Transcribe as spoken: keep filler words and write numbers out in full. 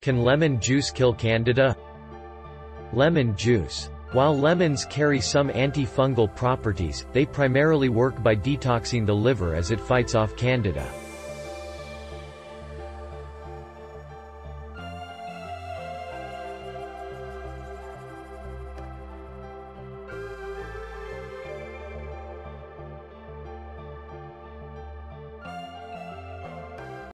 Can lemon juice kill Candida? Lemon juice. While lemons carry some antifungal properties, they primarily work by detoxing the liver as it fights off Candida.